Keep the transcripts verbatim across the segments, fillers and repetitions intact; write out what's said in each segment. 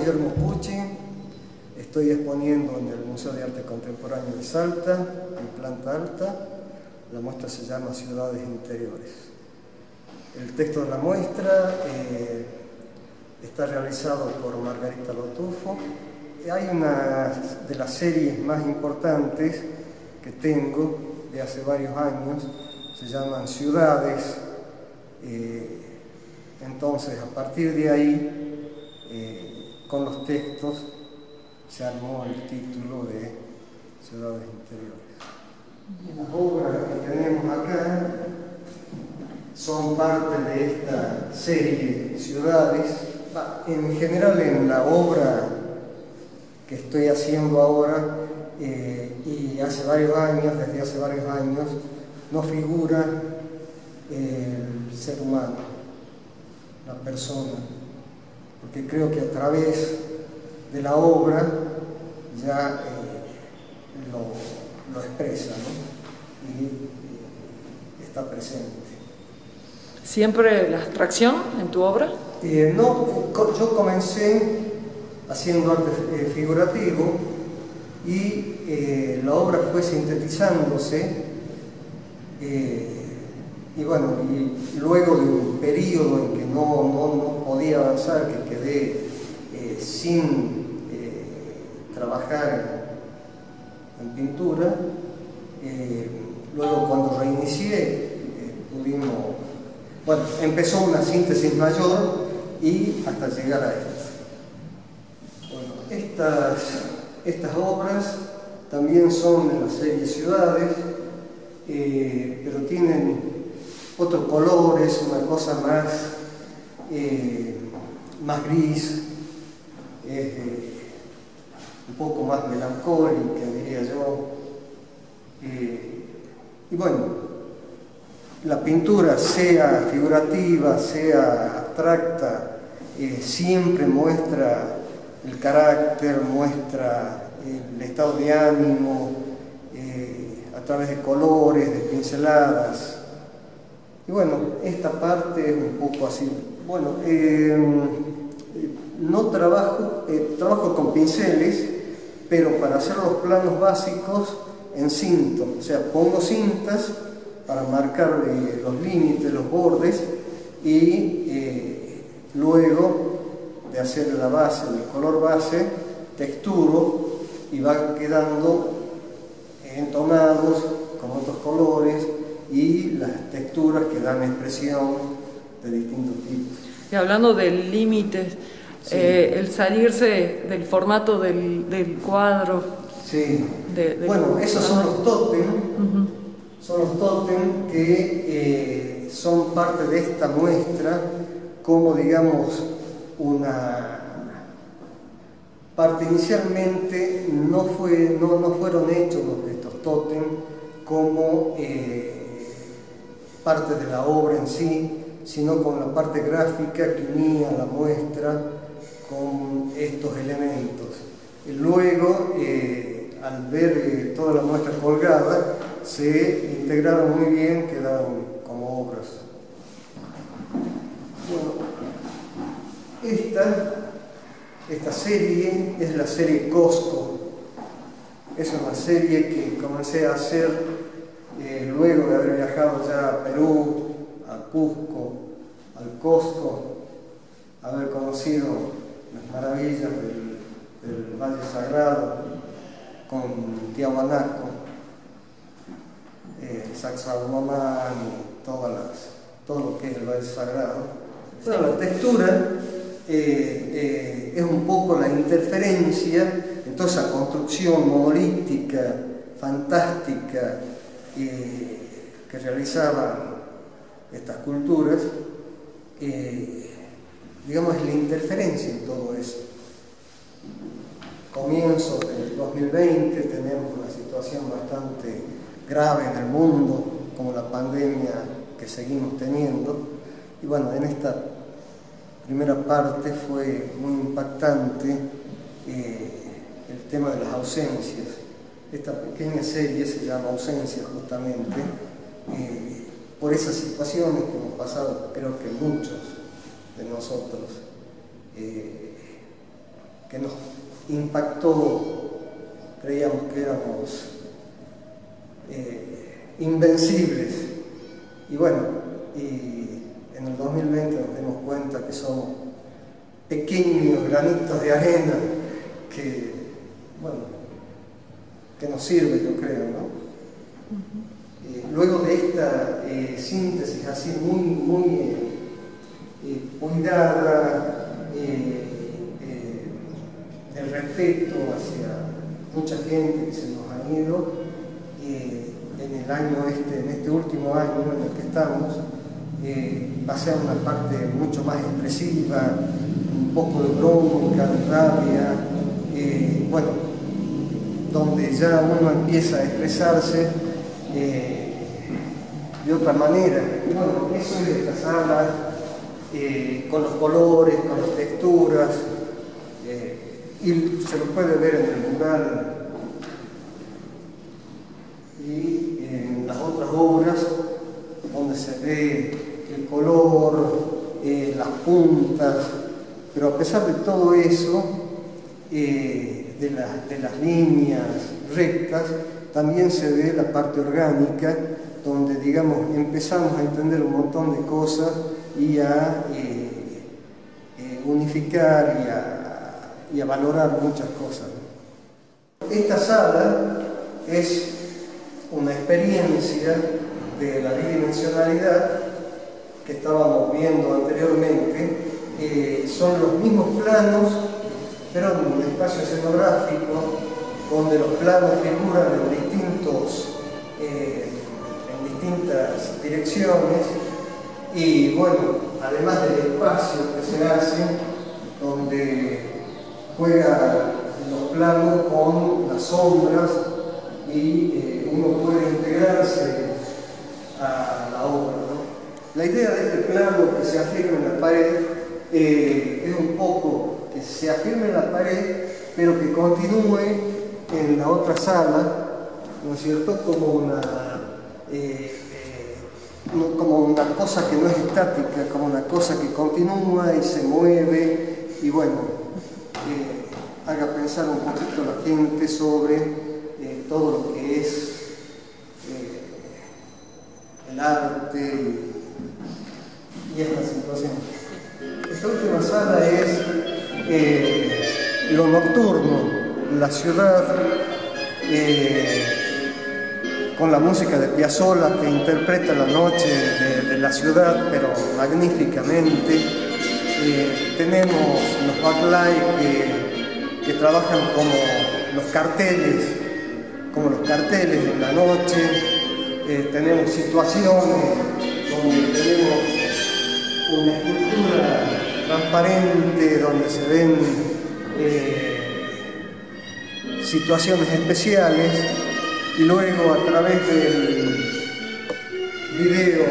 Guillermo Pucci, estoy exponiendo en el Museo de Arte Contemporáneo de Salta, en planta alta. La muestra se llama Ciudades Interiores. El texto de la muestra eh, está realizado por Margarita Lotufo. Hay una de las series más importantes que tengo de hace varios años, se llaman Ciudades. Eh, entonces, a partir de ahí, eh, con los textos, se armó el título de Ciudades Interiores. Y las obras que tenemos acá son parte de esta serie Ciudades. En general, en la obra que estoy haciendo ahora, eh, y hace varios años, desde hace varios años, no figura el ser humano, la persona, porque creo que a través de la obra ya eh, lo, lo expresa, ¿no? Y eh, está presente. ¿Siempre la abstracción en tu obra? Eh, no, yo comencé haciendo arte eh, figurativo y eh, la obra fue sintetizándose eh, y bueno, y luego de un periodo en que no, no, no podía avanzar, que quedé eh, sin eh, trabajar en, en pintura, eh, luego cuando reinicié eh, pudimos, bueno, empezó una síntesis mayor y hasta llegar a esta. Bueno, estas, estas obras también son de la serie Ciudades, eh, pero tienen otro color, es una cosa más, eh, más gris, eh, un poco más melancólica, diría yo. Eh, y bueno, la pintura, sea figurativa, sea abstracta, eh, siempre muestra el carácter, muestra el estado de ánimo, eh, a través de colores, de pinceladas. Y bueno, esta parte es un poco así. Bueno, eh, no trabajo, eh, trabajo con pinceles, pero para hacer los planos básicos en cinto, o sea, pongo cintas para marcar eh, los límites, los bordes, y eh, luego de hacer la base, el color base, texturo y va quedando entonados con otros colores y las texturas que dan expresión de distintos tipos. Y hablando de límites, sí. eh, el salirse del formato del, del cuadro. Sí, de, de bueno, esos son los tótem, uh-huh. son los tótem que eh, son parte de esta muestra, como digamos una parte. Inicialmente no, fue, no, no fueron hechos estos tótem como eh, parte de la obra en sí, sino con la parte gráfica que unía la muestra con estos elementos. Y luego, eh, al ver eh, toda la muestra colgada, se integraron muy bien, quedaron como obras. Bueno, esta, esta serie es la serie Cosco. Es una serie que comencé a hacer eh, luego de haber viajado ya a Perú, a Cusco, al Cosco, haber conocido las maravillas del, del Valle Sagrado con Tiahuanaco, eh, Sacsayhuamán y todas las, todo lo que es el Valle Sagrado. Bueno, la textura eh, eh, es un poco la interferencia en toda esa construcción monolítica, fantástica, eh, que realizaban estas culturas. Eh, digamos, es la interferencia en todo eso. Comienzo del dos mil veinte tenemos una situación bastante grave en el mundo, como la pandemia que seguimos teniendo, y bueno, en esta primera parte fue muy impactante eh, el tema de las ausencias. Esta pequeña serie se llama Ausencias justamente, eh, por esas situaciones que hemos pasado, creo que muchos de nosotros. Eh, que nos impactó, creíamos que éramos eh, invencibles. Y bueno, y en el dos mil veinte nos dimos cuenta que somos pequeños granitos de arena que, bueno, que nos sirve, yo creo, ¿no? Uh-huh. eh, luego de esta eh, síntesis así muy, muy eh, eh, cuidada, eh, eh, de respeto hacia mucha gente que se nos ha ido, eh, en el año este, en este último año en el que estamos, eh, pasé a una parte mucho más expresiva, un poco de bronca, de rabia, eh, bueno, donde ya uno empieza a expresarse eh, de otra manera. Y bueno, eso es esta sala, eh, con los colores, con las texturas, eh, y se lo puede ver en el mural y en las otras obras, donde se ve el color, eh, las puntas, pero a pesar de todo eso, eh, de, la, de las líneas rectas, también se ve la parte orgánica, donde, digamos, empezamos a entender un montón de cosas y a eh, eh, unificar y a, y a valorar muchas cosas. Esta sala es una experiencia de la bidimensionalidad que estábamos viendo anteriormente. Eh, son los mismos planos, pero en un espacio escenográfico donde los planos figuran en distintos eh, en distintas direcciones, y bueno, además del espacio que se hace, donde juega los planos con las sombras y eh, uno puede integrarse a la obra, ¿no? La idea de este plano que se afirma en la pared eh, es un poco que se afirme en la pared, pero que continúe en la otra sala, ¿no es cierto?, como una, eh, eh, no, como una cosa que no es estática, como una cosa que continúa y se mueve, y bueno, eh, haga pensar un poquito a la gente sobre eh, todo lo que es eh, el arte y, y esta situación. Esta última sala es eh, lo nocturno, la ciudad, eh, con la música de Piazzolla, que interpreta la noche de, de la ciudad, pero magníficamente. Eh, tenemos los backlights que, que trabajan como los carteles, como los carteles de la noche. Eh, tenemos situaciones donde tenemos una escultura transparente, donde se ven eh, situaciones especiales, y luego a través del video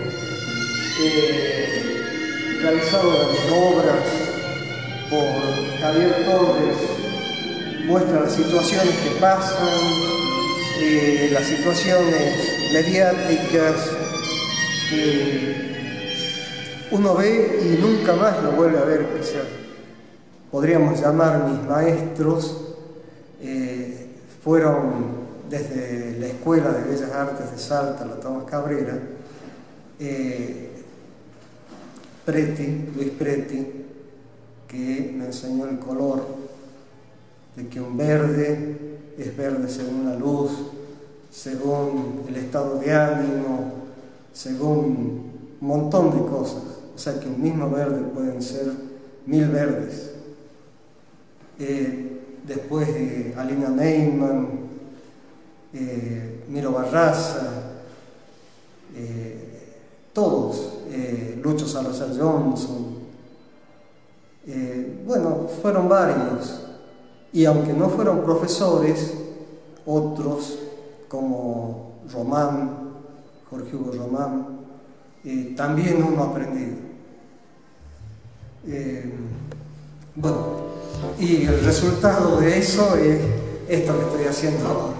eh, realizado en obras por Javier Torres, muestra las situaciones que pasan, eh, las situaciones mediáticas que uno ve y nunca más lo vuelve a ver. O sea, podríamos llamar mis maestros, eh, fueron desde la Escuela de Bellas Artes de Salta, la Tomás Cabrera, eh, Preti, Luis Preti, que me enseñó el color, de que un verde es verde según la luz, según el estado de ánimo, según un montón de cosas. O sea que un mismo verde pueden ser mil verdes. Eh, después de Alina Neyman, eh, Miro Barraza, eh, todos, eh, Lucho Salazar Johnson, eh, bueno, fueron varios, y aunque no fueron profesores, otros como Román, Jorge Hugo Román, eh, también uno ha aprendido. Eh, bueno, y el resultado de eso es esto que estoy haciendo ahora.